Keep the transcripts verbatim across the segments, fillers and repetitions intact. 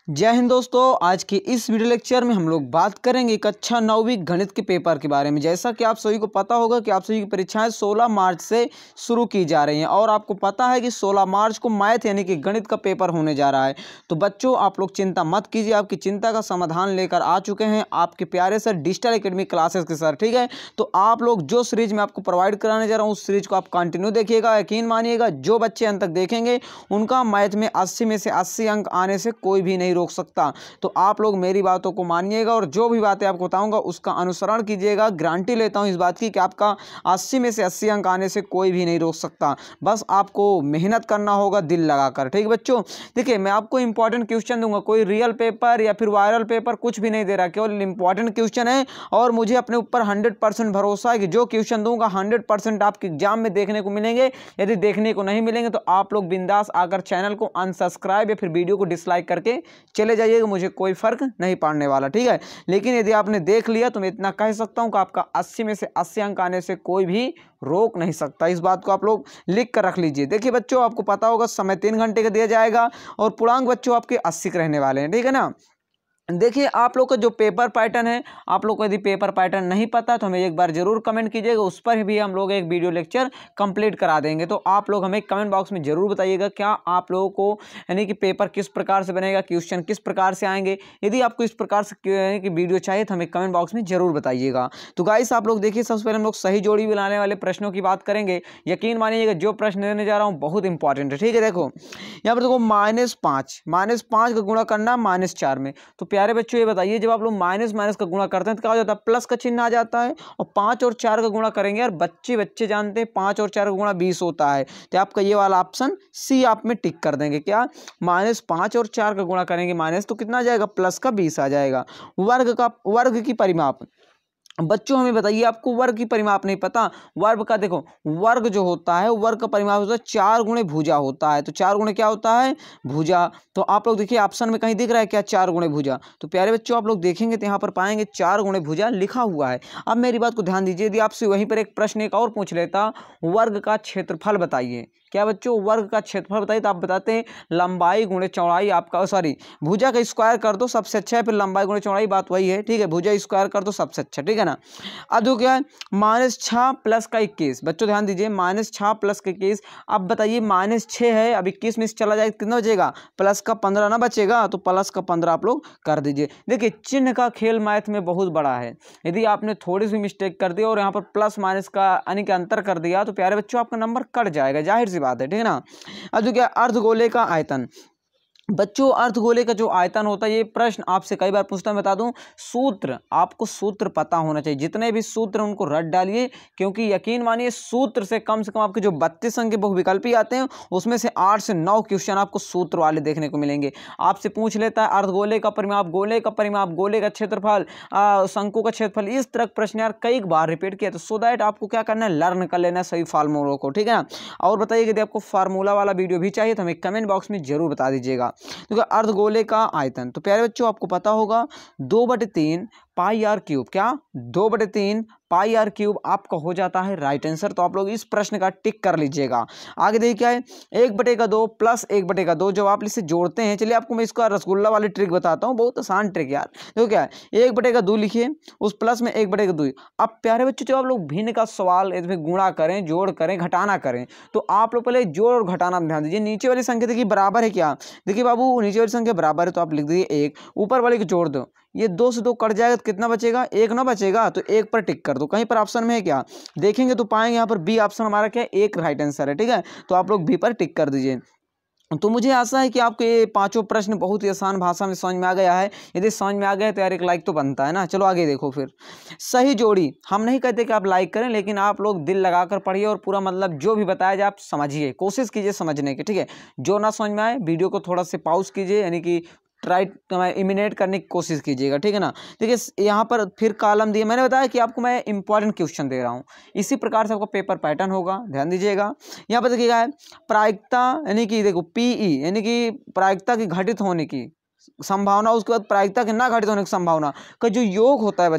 जय हिंद दोस्तों। आज के इस वीडियो लेक्चर में हम लोग बात करेंगे कक्षा नौवीं गणित के पेपर के बारे में। जैसा कि आप सभी को पता होगा कि आप सभी की परीक्षाएं सोलह मार्च से शुरू की जा रही हैं और आपको पता है कि सोलह मार्च को मैथ यानी कि गणित का पेपर होने जा रहा है। तो बच्चों आप लोग चिंता मत कीजिए, आपकी चिंता का समाधान लेकर आ चुके हैं आपके प्यारे सर डिजिटल एकेडमी क्लासेस के सर। ठीक है, तो आप लोग जो सीरीज में आपको प्रोवाइड कराने जा रहा हूँ उस सीरीज को आप कंटिन्यू देखिएगा। यकीन मानिएगा जो बच्चे अंत तक देखेंगे उनका मैथ में अस्सी में से अस्सी अंक आने से कोई भी नहीं रोक सकता। तो आप लोग मेरी बातों को मानिएगा और जो भी बातें आपको बताऊंगा उसका अनुसरण कीजिएगा। गारंटी लेता हूं इस बात की कि आपका अस्सी में से अस्सी अंक आने से कोई भी नहीं रोक सकता। बस आपको मेहनत करना होगा दिल लगाकर। ठीक है बच्चों, देखिए मैं आपको इंपॉर्टेंट क्वेश्चन दूंगा, कोई रियल पेपर या फिर वायरल पेपर कुछ भी नहीं दे रहा, केवल इंपॉर्टेंट क्वेश्चन है और मुझे अपने ऊपर हंड्रेड परसेंट भरोसा है कि जो क्वेश्चन दूंगा हंड्रेड परसेंट आपके एग्जाम में देखने को मिलेंगे। यदि देखने को नहीं मिलेंगे तो आप लोग बिंदास आकर चैनल को अनसब्सक्राइब या फिर वीडियो को डिसलाइक करके चले जाइएगा, मुझे कोई फर्क नहीं पड़ने वाला। ठीक है, लेकिन यदि आपने देख लिया तो मैं इतना कह सकता हूं कि आपका अस्सी में से अस्सी अंक आने से कोई भी रोक नहीं सकता। इस बात को आप लोग लिख कर रख लीजिए। देखिए बच्चों आपको पता होगा समय तीन घंटे का दिया जाएगा और पूर्णांक बच्चों आपके अस्सी के रहने वाले हैं। ठीक है ना। देखिए आप लोग का जो पेपर पैटर्न है, आप लोग को यदि पेपर पैटर्न नहीं पता तो हमें एक बार जरूर कमेंट कीजिएगा, उस पर भी हम लोग एक वीडियो लेक्चर कंप्लीट करा देंगे। तो आप लोग हमें कमेंट बॉक्स में जरूर बताइएगा क्या आप लोगों को यानी कि पेपर किस प्रकार से बनेगा, क्वेश्चन किस प्रकार से आएंगे। यदि आपको इस प्रकार से यानी कि वीडियो चाहिए तो हमें कमेंट बॉक्स में जरूर बताइएगा। तो गाइस आप लोग देखिए, सबसे पहले हम लोग सही जोड़ी बनाने वाले प्रश्नों की बात करेंगे। यकीन मानिएगा जो प्रश्न देने जा रहा हूँ बहुत इंपॉर्टेंट है। ठीक है, देखो यहाँ पर देखो माइनस पाँच माइनस पाँच का गुणा करना माइनस चार में। तो प्यारे बच्चों ये बताइए जब आप लोग माइनस माइनस का गुणा करते हैं तो क्या हो जाता है, प्लस का चिन्ह आ जाता है। और पाँच और चार का गुणा करेंगे यार, बच्चे बच्चे जानते हैं पाँच और चार का गुणा बीस होता है। तो आपका ये वाला ऑप्शन सी आप में टिक कर देंगे। क्या माइनस पाँच और चार का गुणा करेंगे माइनस तो कितना आ जाएगा, प्लस का बीस आ जाएगा। वर्ग का वर्ग की परिमाप बच्चों हमें बताइए, आपको वर्ग की परिमाप नहीं पता। वर्ग का देखो, वर्ग जो होता है वर्ग का परिमाप होता है चार गुणे भुजा होता है। तो चार गुणे क्या होता है, भुजा। तो आप लोग देखिए ऑप्शन में कहीं दिख रहा है क्या, चार गुणे भुजा। तो प्यारे बच्चों आप लोग देखेंगे तो यहाँ पर पाएंगे चार गुणे भुजा लिखा हुआ है। अब मेरी बात को ध्यान दीजिए, यदि आपसे वहीं पर एक प्रश्न एक और पूछ लेता, वर्ग का क्षेत्रफल बताइए। क्या बच्चों, वर्ग का क्षेत्रफल बताइए तो आप बताते हैं लंबाई गुणे चौड़ाई आपका, सॉरी भुजा का स्क्वायर कर दो सबसे अच्छा है, फिर लंबाई गुणे चौड़ाई बात वही है। ठीक है, भुजा स्क्वायर कर दो सबसे अच्छा। ठीक है ना। अब जो क्या है माइनस छः प्लस का इक्कीस। बच्चों ध्यान दीजिए, माइनस छः प्लस का इक्कीस। अब बताइए माइनस छः है, अब इक्कीस में से चला जाए कितना बचेगा, प्लस का पंद्रह ना बचेगा। तो प्लस का पंद्रह आप लोग कर दीजिए। देखिए चिन्ह का खेल मैथ में बहुत बड़ा है। यदि आपने थोड़ी सी मिस्टेक कर दी और यहाँ पर प्लस माइनस का यानी कि अंतर कर दिया तो प्यारे बच्चों आपका नंबर कट जाएगा, जाहिर सी बात है। ठीक है ना। अब जो क्या अर्धगोले का आयतन। बच्चों अर्धगोले का जो आयतन होता है, ये प्रश्न आपसे कई बार पूछता है, बता दूं सूत्र, आपको सूत्र पता होना चाहिए। जितने भी सूत्र उनको रट डालिए, क्योंकि यकीन मानिए सूत्र से कम से कम आपके जो बत्तीस अंक के बहुविकल्पी आते हैं उसमें से आठ से नौ क्वेश्चन आपको सूत्र वाले देखने को मिलेंगे। आपसे पूछ लेता है अर्धगोले का परिमाप, गोले का परिमाप, गोले का क्षेत्रफल, शंकु का क्षेत्रफल, इस तरह प्रश्न यार कई बार रिपीट किया। तो सो दैट आपको क्या करना है, लर्न कर लेना सभी फार्मूलों को। ठीक है ना। और बताइए यदि आपको फार्मूला वाला वीडियो भी चाहिए तो हमें कमेंट बॉक्स में जरूर बता दीजिएगा। तो अर्धगोले का आयतन, तो प्यारे बच्चों आपको पता होगा दो बटे तीन पाई आर क्यूब। क्या दो बटे तीन पाई आर क्यूब आपका हो जाता है राइट आंसर। तो आप लोग इस प्रश्न का टिक कर लीजिएगा। आगे देखिए क्या है, एक बटे का दो प्लस एक बटे का दो, जब आप इसे जोड़ते हैं, चलिए आपको मैं इसका रसगुल्ला वाली ट्रिक बताता हूँ, बहुत आसान ट्रिक यार। तो क्या है, एक बटे का दो लिखिए, उस प्लस में एक बटे का दो। अब प्यारे बच्चों जब आप लोग भिन्न का सवाल इसमें गुणा करें, जोड़ करें, घटाना करें, तो आप लोग पहले जोड़ और घटाना में ध्यान दीजिए। नीचे वाली संख्या देखिए बराबर है क्या, देखिए बाबू नीचे वाली संख्या बराबर है तो आप लिख दीजिए एक, ऊपर वाले को जोड़ दो, ये दो से दो कट जाएगा तो कितना बचेगा, एक ना बचेगा। तो एक पर टिक कर दो। कहीं पर ऑप्शन में है क्या, देखेंगे तो पाएंगे यहाँ पर बी ऑप्शन हमारा क्या है, एक राइट आंसर है। ठीक है, तो आप लोग बी पर टिक कर दीजिए। तो मुझे आशा है कि आपको ये पांचों प्रश्न बहुत ही आसान भाषा में समझ में आ गया है। यदि समझ में आ गया तो यार एक लाइक तो बनता है ना। चलो आगे देखो फिर। सही जोड़ी, हम नहीं कहते कि आप लाइक करें, लेकिन आप लोग दिल लगाकर पढ़िए और पूरा मतलब जो भी बताया जाए आप समझिए, कोशिश कीजिए समझने की। ठीक है, जो ना समझ में आए वीडियो को थोड़ा से पॉज कीजिए, यानी कि ट्राई इमिनेट करने की कोशिश कीजिएगा। ठीक है ना। देखिए यहाँ पर फिर कॉलम दिए, मैंने बताया कि आपको मैं इंपॉर्टेंट क्वेश्चन दे रहा हूँ, इसी प्रकार से आपका पेपर पैटर्न होगा, ध्यान दीजिएगा। यहाँ पर देखिएगा है प्रायिकता, यानी कि देखो पीई यानी कि प्रायिकता की घटित होने की संभावना, उसके बाद प्रायिकता के ना घटित होने की संभावना का जो योग होता है बच्चों,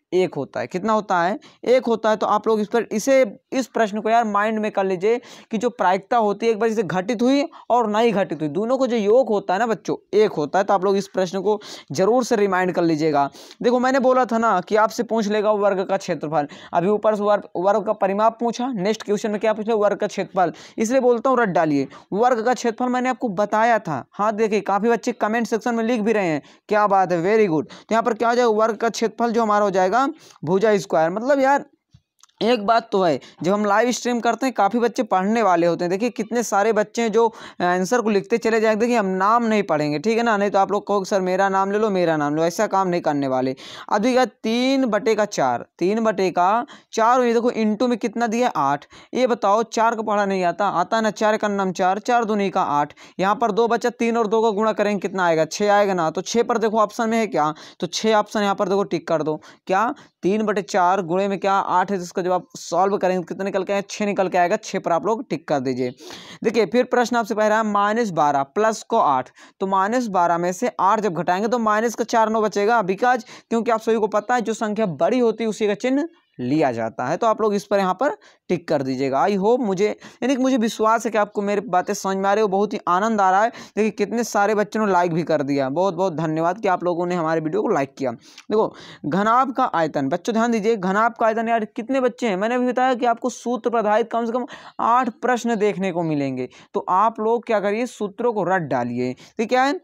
एक होता है। कितना होता है? एक होता है। तो आप लोग इस पर इसे इस प्रश्न को यार माइंड में कर लीजिए कि जो प्रायिकता होती है एक बार जैसे घटित हुई और नहीं घटित हुई, दोनों को जो योग होता है ना बच्चों, एक होता है। तो आप लोग इस प्रश्न को जरूर से रिमाइंड कर लीजिएगा। देखो मैंने बोला था ना कि आपसे पूछ लेगा वर्ग का क्षेत्रफल। अभी ऊपर से वर्ग वर्ग का परिमाप पूछा, नेक्स्ट क्वेश्चन में क्या पूछा? वर्ग का क्षेत्रफल। इसलिए बोलता हूँ रट डालिए। वर्ग का क्षेत्रफल मैंने आपको बताया था। हाँ देखिए काफी बच्चे कमेंट सेक्शन में लिख भी रहे हैं, क्या बात है, वेरी गुड। तो यहाँ पर क्या हो जाएगा? वर्ग का क्षेत्रफल जो हमारा हो जाएगा भुजा स्क्वायर। मतलब यार एक बात तो है, जब हम लाइव स्ट्रीम करते हैं काफ़ी बच्चे पढ़ने वाले होते हैं। देखिए कितने सारे बच्चे हैं जो आंसर को लिखते चले जाएंगे। देखिए हम नाम नहीं पढ़ेंगे, ठीक है ना, नहीं तो आप लोग कहोगे सर मेरा नाम ले लो मेरा नाम लो, ऐसा काम नहीं करने वाले। अब देखिए तीन बटे का चार, तीन बटे का चार, ये देखो इंटू में कितना दिया? आठ। ये बताओ चार का पढ़ा नहीं आता? आता है ना। चार का नाम चार, चार दूनी का आठ। यहाँ पर दो बचा, तीन और दो का गुणा करेंगे कितना आएगा? छः आएगा ना। तो छः पर देखो ऑप्शन में है क्या? तो छः ऑप्शन यहाँ पर देखो टिक कर दो। क्या? तीन बटे चार गुणे में क्या? आठ है। जिसका जब आप सॉल्व करेंगे कितना निकल के आएगा? छः निकल के आएगा। छः पर आप लोग टिक कर दीजिए। देखिए फिर प्रश्न आपसे पह रहा है माइनस बारह प्लस को आठ। तो माइनस बारह में से आठ जब घटाएंगे तो माइनस का चार नौ बचेगा, बिकॉज क्योंकि आप सभी को पता है जो संख्या बड़ी होती है उसी का चिन्ह लिया जाता है। तो आप लोग इस पर यहाँ पर टिक कर दीजिएगा। आई होप मुझे यानी कि मुझे विश्वास है कि आपको मेरी बातें समझ में आ रही हो, बहुत ही आनंद आ रहा है। देखिए कितने सारे बच्चों ने लाइक भी कर दिया, बहुत बहुत धन्यवाद कि आप लोगों ने हमारे वीडियो को लाइक किया। देखो घनाभ का आयतन, बच्चों ध्यान दीजिए, घनाभ का आयतन यार कितने बच्चे हैं? मैंने अभी बताया कि आपको सूत्र पर आधारित कम से कम आठ प्रश्न देखने को मिलेंगे। तो आप लोग क्या करिए, सूत्रों को रट डालिए। तो क्या है?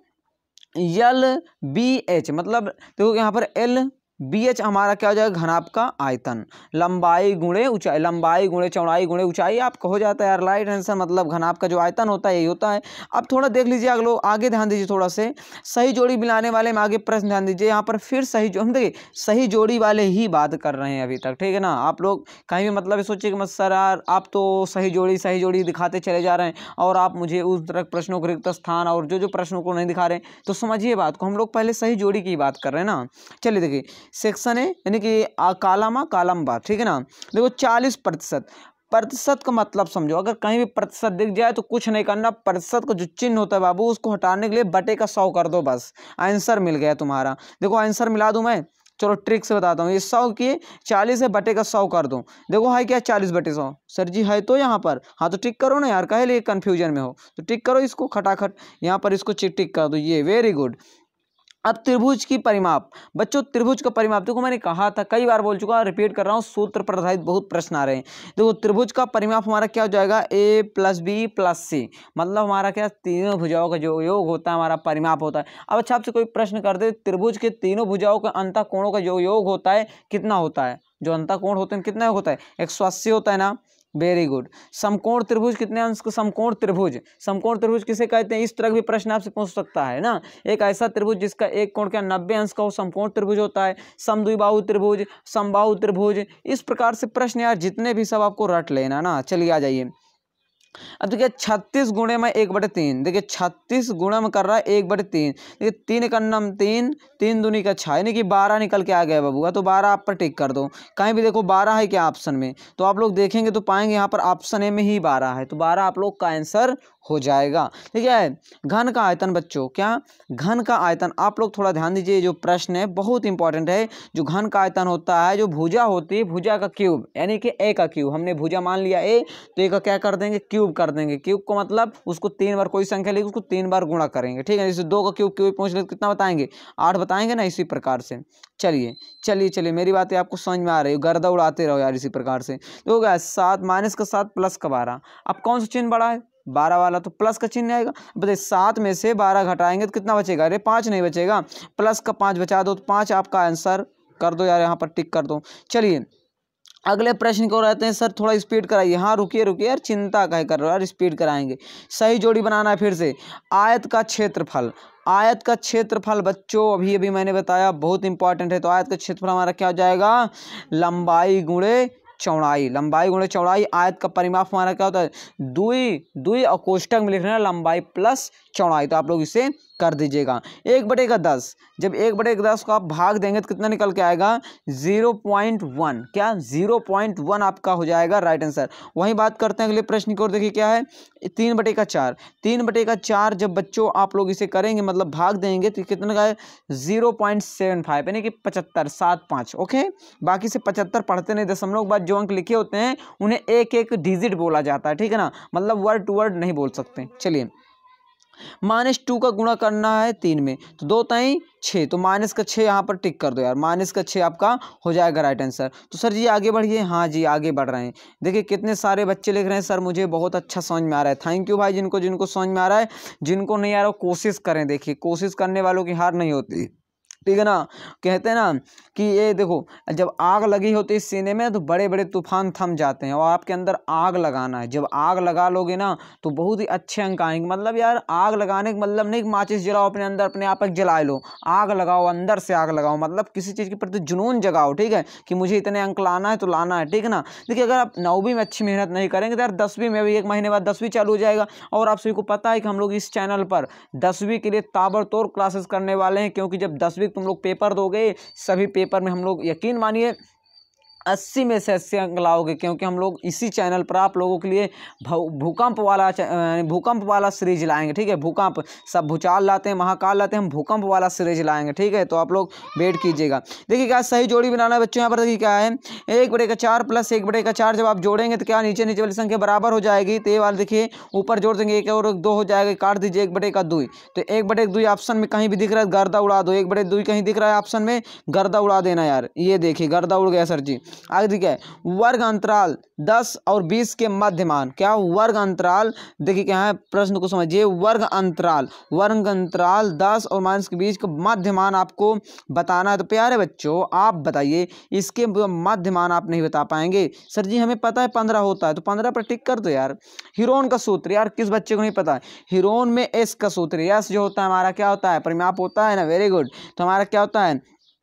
एल बी एच, मतलब देखो यहाँ पर एल बी एच हमारा क्या हो जाएगा? घनाभ का आयतन। लंबाई गुणे ऊंचाई, लंबाई गुणे चौड़ाई गुणे ऊंचाई आपका हो जाता है यार राइट आंसर। मतलब घनाभ का जो आयतन होता है यही होता है। अब थोड़ा देख लीजिए अगलो आगे ध्यान दीजिए थोड़ा से, सही जोड़ी मिलाने वाले में आगे प्रश्न ध्यान दीजिए। यहाँ पर फिर सही जो हम देखिए सही जोड़ी वाले ही बात कर रहे हैं अभी तक, ठीक है ना। आप लोग कहीं भी मतलब सोचिए कि मत सर यार आप तो सही जोड़ी सही जोड़ी दिखाते चले जा रहे हैं और आप मुझे उस तरह प्रश्नों को रिक्त स्थान और जो जो प्रश्नों को नहीं दिखा रहे हैं। तो समझिए बात को, हम लोग पहले सही जोड़ी की बात कर रहे हैं ना। चलिए देखिए सेक्शन है यानी कि कालम कालम बार, ठीक है ना। देखो चालीस प्रतिशत, प्रतिशत का मतलब समझो, अगर कहीं भी प्रतिशत दिख जाए तो कुछ नहीं करना, प्रतिशत को जो चिन्ह होता है बाबू उसको हटाने के लिए बटे का सौ कर दो, बस आंसर मिल गया तुम्हारा। देखो आंसर मिला दूं मैं, चलो ट्रिक से बताता हूँ। ये सौ की चालीस है, बटे का सौ कर दो। देखो है क्या? चालीस बटे सौ। सर जी है तो यहाँ पर, हाँ तो टिक करो ना यार, कहे लिए कन्फ्यूजन में हो तो टिक करो इसको खटाखट, यहाँ पर इसको टिक कर दो, ये वेरी गुड। अब त्रिभुज की परिमाप, बच्चों त्रिभुज का परिमाप देखो मैंने कहा था, कई बार बोल चुका, रिपीट कर रहा हूँ, सूत्र पर आधारित बहुत प्रश्न आ रहे हैं। देखो त्रिभुज का परिमाप हमारा क्या हो जाएगा? A plus B plus C, मतलब हमारा क्या? तीनों भुजाओं का जो योग होता है हमारा परिमाप होता है। अब अच्छा आपसे कोई प्रश्न कर दे, त्रिभुज के तीनों भुजाओं के अंतःकोणों का जो योग होता है कितना होता है? जो अंतःकोण होते हैं कितना होता है? एक सौ अस्सी होता है ना। Very good. समकोण त्रिभुज कितने अंश का? समकोण त्रिभुज, समकोण त्रिभुज किसे कहते हैं? इस तरह भी प्रश्न आपसे पूछ सकता है ना। एक ऐसा त्रिभुज जिसका एक कोण क्या नब्बे अंश का हो, समकोण त्रिभुज होता है। समद्विबाहु त्रिभुज, समबाहु त्रिभुज, इस प्रकार से प्रश्न यार जितने भी सब आपको रट लेना ना। चलिए आ जाइए। अब देखिए छत्तीस गुणे में एक बटे तीन, देखिए छत्तीस गुणा में कर रहा है एक बटे तीन, देखिए तीन का नम तीन, तीन दूनी का छः, यानी कि बारह निकल के आ गया बबुआ। तो बारह आप पर टिक कर दो। कहीं भी देखो बारह है क्या ऑप्शन में, तो आप लोग देखेंगे तो पाएंगे यहाँ पर ऑप्शन ए में ही बारह है। तो बारह आप लोग का आंसर हो जाएगा। ठीक है। घन का आयतन बच्चों, क्या घन का आयतन, आप लोग थोड़ा ध्यान दीजिए, जो प्रश्न है बहुत इंपॉर्टेंट है। जो घन का आयतन होता है, जो भुजा होती है, भुजा का क्यूब, यानी कि ए का क्यूब, हमने भुजा मान लिया ए, तो ए का क्या कर देंगे? क्यूब कर देंगे। क्यूब को मतलब उसको तीन बार, कोई संख्या लेके उसको तीन बार गुणा करेंगे। ठीक है। जैसे दो का क्यूब क्यूब पहुंच ले कितना बताएंगे? आठ बताएंगे ना, इसी प्रकार से। चलिए चलिए चलिए मेरी बातें आपको समझ में आ रही है, गर्दा उड़ाते रहो यार इसी प्रकार से। तो हो गया सात, माइनस का सात प्लस का बारह। अब कौन सा चिन्ह बड़ा है? बारह वाला, तो प्लस का चिन्ह आएगा। बताइए सात में से बारह घटाएंगे तो कितना बचेगा? अरे पाँच नहीं बचेगा, प्लस का पाँच बचा दो, तो पाँच आपका आंसर कर दो यार, यहाँ पर टिक कर दो। चलिए अगले प्रश्न को रहते हैं। सर थोड़ा स्पीड कराइए। हाँ रुकिए रुकिए यार, चिंता काहे कर रहे हो यार, स्पीड कराएंगे। सही जोड़ी बनाना है फिर से। आयत का क्षेत्रफल, आयत का क्षेत्रफल बच्चों अभी अभी मैंने बताया बहुत इंपॉर्टेंट है। तो आयत का क्षेत्रफल हमारा क्या हो जाएगा? लंबाई गुणे चौड़ाई, लंबाई गुणे चौड़ाई। आयत का परिमाप हमारा क्या होता है? दुई, दुई और कोष्टक में लिख रहे हैं लंबाई प्लस चौड़ाई। तो आप लोग इसे कर दीजिएगा। एक बटे का दस, जब एक बटे का दस को आप भाग देंगे तो कितना निकल के आएगा, जीरो पॉइंट वन, क्या जीरो पॉइंट वन आपका हो जाएगा राइट आंसर। वहीं बात करते हैं अगले प्रश्न की ओर, देखिए क्या है, तीन बटे का चार, तीन बटे का चार जब बच्चों आप लोग इसे करेंगे मतलब भाग देंगे तो कितना का है, जीरो पॉइंट सेवन फाइव यानी कि पचहत्तर, सात पाँच। ओके, बाकी से पचहत्तर पढ़ते नहीं, दशमलव के बाद जो अंक लिखे होते हैं उन्हें एक एक डिजिट बोला जाता है, ठीक है ना, मतलब वर्ड टू वर्ड नहीं बोल सकते। चलिए, माइनस टू का गुणा करना है तीन में, तो दो ताई छः, तो माइनस का छः यहाँ पर टिक कर दो यार, माइनस का छः आपका हो जाएगा राइट आंसर। तो सर जी आगे बढ़िए, हाँ जी आगे बढ़ रहे हैं। देखिए कितने सारे बच्चे लिख रहे हैं, सर मुझे बहुत अच्छा समझ में आ रहा है। थैंक यू भाई, जिनको जिनको समझ में आ रहा है, जिनको नहीं आ रहा कोशिश करें। देखिए कोशिश करने वालों की हार नहीं होती, ठीक है ना। कहते हैं ना कि ये देखो, जब आग लगी होती है सीने में तो बड़े बड़े तूफान थम जाते हैं, और आपके अंदर आग लगाना है। जब आग लगा लोगे ना तो बहुत ही अच्छे अंक आएंगे। मतलब यार आग लगाने का मतलब नहीं कि माचिस जलाओ अपने अंदर, अपने आप जला लो, आग लगाओ, अंदर से आग लगाओ, मतलब किसी चीज़ के प्रति जुनून जगाओ, ठीक है, कि मुझे इतने अंक लाना है तो लाना है, ठीक है ना। देखिए अगर आप नौवीं में अच्छी मेहनत नहीं करेंगे तो यार दसवीं में भी एक महीने बाद दसवीं चालू हो जाएगा। और आप सभी को पता है कि हम लोग इस चैनल पर दसवीं के लिए ताबड़तोड़ क्लासेस करने वाले हैं, क्योंकि जब दसवीं तुम लोग पेपर दोगे, सभी पेपर में हम लोग यकीन मानिए अस्सी में से अस्सी अंक लाओगे, क्योंकि हम लोग इसी चैनल पर आप लोगों के लिए भूकंप वाला भूकंप वाला सीरीज लाएंगे, ठीक है। भूकंप, सब भूचाल लाते हैं, महाकाल लाते हैं, हम भूकंप वाला सीरीज लाएंगे, ठीक है। तो आप लोग वेट कीजिएगा। देखिए क्या सही जोड़ी बनाना है बच्चों, यहाँ पर देखिए क्या है, एक बटे का चार प्लस एक बटे का चार, जब आप जोड़ेंगे तो क्या नीचे नीचे वाली संख्या बराबर हो जाएगी। तो ये वाला देखिए ऊपर जोड़ देंगे, एक और दो हो जाएगा, काट दीजिए, एक बटे का दो। तो एक बटे दो ऑप्शन में कहीं भी दिख रहा है गर्दा उड़ा दो, एक बटे दो कहीं दिख रहा है ऑप्शन में गर्दा उड़ा देना यार। ये देखिए गर्दा उड़ गया सर जी। आगे देखिए वर्ग अंतराल दस और बीस के मध्यमान, क्या वर्ग अंतराल, देखिए क्या है प्रश्न को समझिए, वर्ग अंतराल वर्ग अंतराल दस और माइनस के बीच का मध्यमान आपको बताना है। तो प्यारे बच्चों आप बताइए, इसके मध्यमान आप नहीं बता पाएंगे। सर जी हमें पता है पंद्रह होता है, तो पंद्रह पर टिक कर दो यार। हीरोन का सूत्र, यार किस बच्चे को नहीं पता है, हीरोन में एस का सूत्र, यस जो होता है हमारा क्या होता है, परिमाप होता है ना, वेरी गुड। तो हमारा क्या होता है,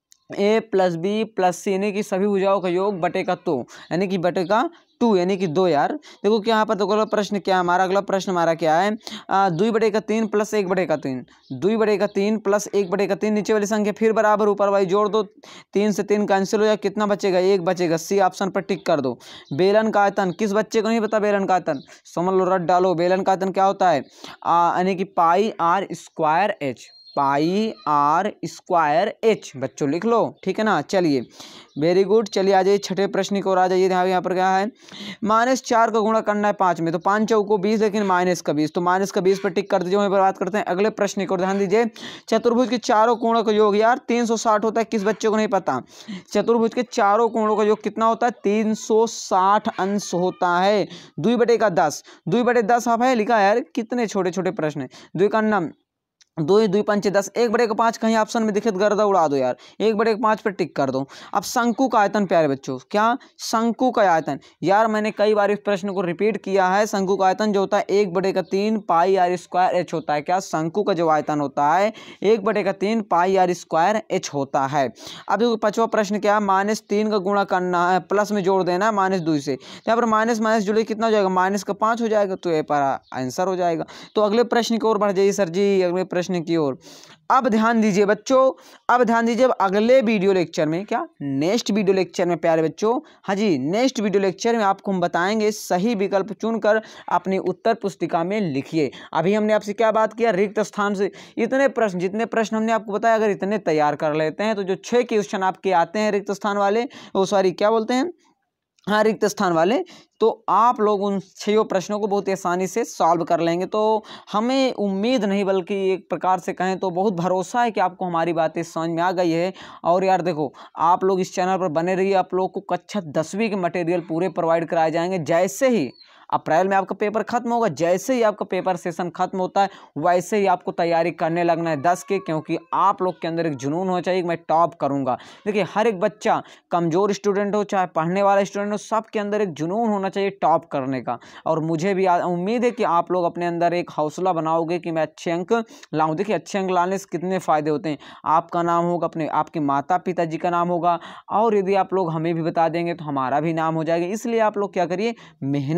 A plus B plus C यानी कि सभी भुजाओं का योग बटे का दो, यानी कि बटे का टू यानी कि दो यार। देखो क्या यहाँ पर तो अगला प्रश्न क्या है हमारा, अगला प्रश्न हमारा क्या है, दुई बटे का तीन प्लस एक बटे का तीन, दुई बटे का तीन प्लस एक बटे का तीन, नीचे वाली संख्या फिर बराबर ऊपर वाली जोड़ दो, तीन से तीन कैंसिल हो जाए, कितना बचेगा, एक बचेगा। सी ऑप्शन पर टिक कर दो। बेलन का आयतन, किस बच्चे को नहीं पता बेलन का आयतन, समझ लो, रट डालो। बेलन का आयतन क्या होता है, यानी कि pi R square H, pi R square H, बच्चों लिख लो, ठीक है ना। चलिए वेरी गुड, चलिए आ जाइए छठे प्रश्न की ओर आ जाइए। यहाँ यहाँ पर क्या है, माइनस चार का गुणा करना है पाँच में, तो पाँच चौको बीस, लेकिन माइनस का बीस, तो माइनस का बीस पर टिक कर दीजिए। वहीं पर बात करते हैं अगले प्रश्न की ओर, ध्यान दीजिए। चतुर्भुज के चारों कोणों का योग यार तीन सौ साठ होता है, किस बच्चे को नहीं पता, चतुर्भुज के चारों कोणों का योग कितना होता है, तीन सौ साठ अंश होता है। दुई बटे का दस, दुई बटे दस आप है लिखा है यार, कितने छोटे छोटे प्रश्न है। दुई का नाम दो दुई पंचे दस, एक बटे का पाँच कहीं ऑप्शन में दिखे तो गर्दा उड़ा दो यार, एक बटे का पाँच पर टिक कर दो। अब शंकु का आयतन प्यारे बच्चों, क्या शंकु का आयतन, यार मैंने कई बार इस प्रश्न को रिपीट किया है। शंकु का आयतन जो होता है एक बटे का तीन पाई आर स्क्वायर एच होता है। क्या शंकु का जो आयतन होता है एक बटे का तीन पाई आर स्क्वायर एच होता है। अब देखो पांचवा प्रश्न क्या है, माइनस तीन का गुणा करना है, प्लस में जोड़ देना है माइनस दो से, यहाँ पर माइनस माइनस जोड़े कितना हो जाएगा, माइनस का पाँच हो जाएगा, तो ये पर आंसर हो जाएगा। तो अगले प्रश्न की ओर बढ़ जाइए सर जी, अगले प्रश्न की ओर। अब ध्यान दीजिए बच्चों, अब ध्यान दीजिए, अब अगले वीडियो लेक्चर में, क्या नेक्स्ट वीडियो लेक्चर में प्यारे बच्चों, हाँ जी नेक्स्ट वीडियो लेक्चर में आपको हम बताएंगे सही विकल्प चुनकर अपनी उत्तर पुस्तिका में लिखिए। अभी हमने आपसे क्या बात किया, रिक्त स्थान से इतने प्रश्न, जितने प्रश्न हमने आपको बताया, अगर इतने तैयार कर लेते हैं तो जो छह क्वेश्चन आपके आते हैं रिक्त स्थान वाले, वो सॉरी क्या बोलते हैं, हाँ रिक्त स्थान वाले, तो आप लोग उन छह प्रश्नों को बहुत आसानी से सॉल्व कर लेंगे। तो हमें उम्मीद नहीं बल्कि एक प्रकार से कहें तो बहुत भरोसा है कि आपको हमारी बातें समझ में आ गई है। और यार देखो आप लोग इस चैनल पर बने रहिए, आप लोग को कक्षा दसवीं के मटेरियल पूरे प्रोवाइड कराए जाएंगे। जैसे ही अप्रैल में आपका पेपर खत्म होगा, जैसे ही आपका पेपर सेशन खत्म होता है वैसे ही आपको तैयारी करने लगना है दस के, क्योंकि आप लोग के अंदर एक जुनून होना चाहिए कि मैं टॉप करूंगा। देखिए हर एक बच्चा, कमज़ोर स्टूडेंट हो चाहे पढ़ने वाला स्टूडेंट हो, सबके अंदर एक जुनून होना चाहिए टॉप करने का। और मुझे भी उम्मीद है कि आप लोग अपने अंदर एक हौसला बनाओगे कि मैं अच्छे अंक लाऊँ। देखिए अच्छे अंक लाने से कितने फ़ायदे होते हैं, आपका नाम होगा, अपने आपके माता पिताजी का नाम होगा, और यदि आप लोग हमें भी बता देंगे तो हमारा भी नाम हो जाएगा। इसलिए आप लोग क्या करिए, मेहनत करिए।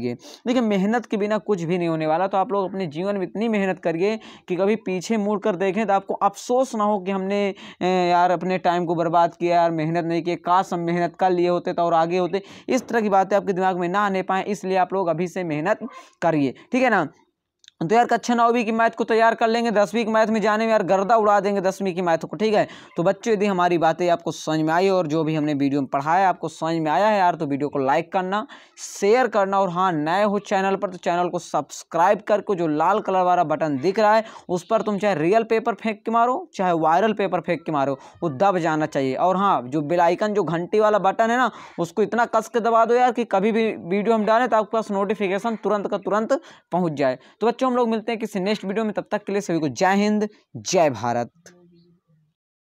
करिए। देखिए मेहनत के बिना कुछ भी नहीं होने वाला, तो आप लोग अपने जीवन में इतनी मेहनत करिए कि कभी पीछे मुड़ कर देखें तो आपको अफसोस ना हो कि हमने यार अपने टाइम को बर्बाद किया, यार मेहनत नहीं की, काश हम मेहनत कर लिए होते तो और आगे होते। इस तरह की बातें आपके दिमाग में ना आने पाए, इसलिए आप लोग अभी से मेहनत करिए, ठीक है ना। तो यार कक्षा नौवीं की मैथ को तैयार कर लेंगे, दसवीं की मैथ में जाने में यार गर्दा उड़ा देंगे दसवीं की मैथ को, ठीक है। तो बच्चों यदि हमारी बातें आपको समझ में आई और जो भी हमने वीडियो में पढ़ाया आपको समझ में आया है यार, तो वीडियो को लाइक करना, शेयर करना, और हाँ नए हो चैनल पर तो चैनल को सब्सक्राइब करके जो लाल कलर वाला बटन दिख रहा है उस पर तुम चाहे रियल पेपर फेंक के मारो चाहे वायरल पेपर फेंक के मारो, वो दब जाना चाहिए। और हाँ जो बेल आइकन जो घंटी वाला बटन है ना उसको इतना कस के दबा दो यार कि कभी भी वीडियो हम डालें तो आपके पास नोटिफिकेशन तुरंत का तुरंत पहुंच जाए। तो बच्चों हम लोग मिलते हैं किसी नेक्स्ट वीडियो में, तब तक के लिए सभी को जय हिंद जय भारत।